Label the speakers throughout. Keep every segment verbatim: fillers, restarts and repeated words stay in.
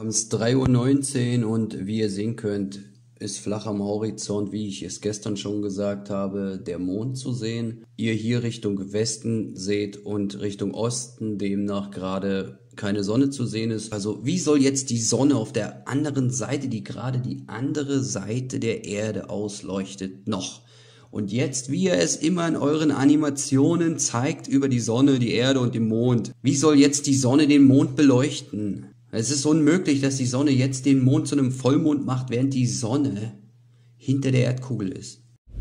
Speaker 1: haben es drei Uhr neunzehn und wie ihr sehen könnt, ist flach am Horizont, wie ich es gestern schon gesagt habe, der Mond zu sehen. Ihr hier Richtung Westen seht und Richtung Osten demnach gerade keine Sonne zu sehen ist. Also wie soll jetzt die Sonne auf der anderen Seite, die gerade die andere Seite der Erde ausleuchtet, noch? Und jetzt, wie ihr es immer in euren Animationen zeigt über die Sonne, die Erde und den Mond, wie soll jetzt die Sonne den Mond beleuchten? Es ist unmöglich, dass die Sonne jetzt den Mond zu einem Vollmond macht, während die Sonne hinter der Erdkugel ist.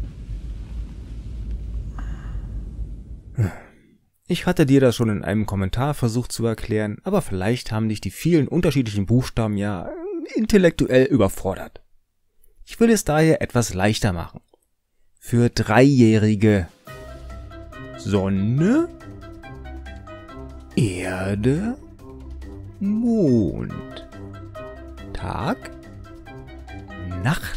Speaker 2: Ich hatte dir das schon in einem Kommentar versucht zu erklären, aber vielleicht haben dich die vielen unterschiedlichen Buchstaben ja intellektuell überfordert. Ich will es daher etwas leichter machen. Für Dreijährige: Sonne, Erde, Mond, Tag, Nacht,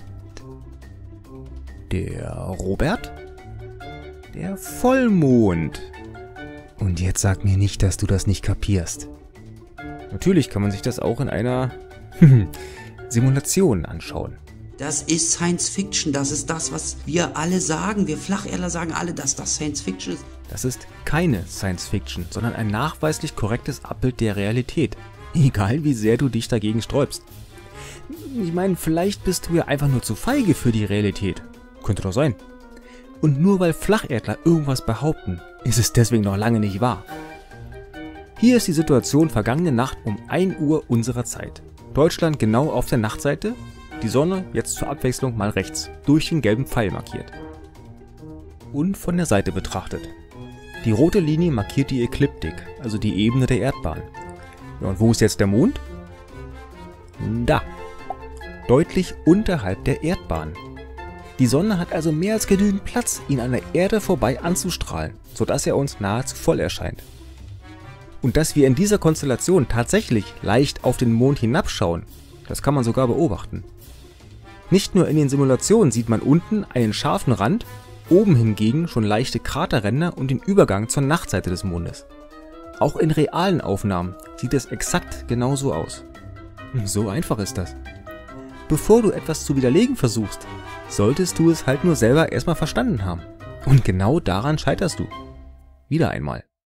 Speaker 2: der Robert, der Vollmond. Und jetzt sag mir nicht, dass du das nicht kapierst. Natürlich kann man sich das auch in einer Simulation anschauen.
Speaker 1: Das ist Science Fiction, das ist das, was wir alle sagen. Wir Flacherdler sagen alle, dass das Science Fiction ist.
Speaker 2: Das ist keine Science Fiction, sondern ein nachweislich korrektes Abbild der Realität. Egal wie sehr du dich dagegen sträubst. Ich meine, vielleicht bist du ja einfach nur zu feige für die Realität. Könnte doch sein. Und nur weil Flacherdler irgendwas behaupten, ist es deswegen noch lange nicht wahr. Hier ist die Situation vergangene Nacht um ein Uhr unserer Zeit. Deutschland genau auf der Nachtseite, die Sonne jetzt zur Abwechslung mal rechts, durch den gelben Pfeil markiert. Und von der Seite betrachtet. Die rote Linie markiert die Ekliptik, also die Ebene der Erdbahn. Ja, und wo ist jetzt der Mond? Da. Deutlich unterhalb der Erdbahn. Die Sonne hat also mehr als genügend Platz, ihn an der Erde vorbei anzustrahlen, sodass er uns nahezu voll erscheint. Und dass wir in dieser Konstellation tatsächlich leicht auf den Mond hinabschauen, das kann man sogar beobachten. Nicht nur in den Simulationen sieht man unten einen scharfen Rand, oben hingegen schon leichte Kraterränder und den Übergang zur Nachtseite des Mondes. Auch in realen Aufnahmen sieht es exakt genauso aus. So einfach ist das. Bevor du etwas zu widerlegen versuchst, solltest du es halt nur selber erstmal verstanden haben. Und genau daran scheiterst du. Wieder einmal.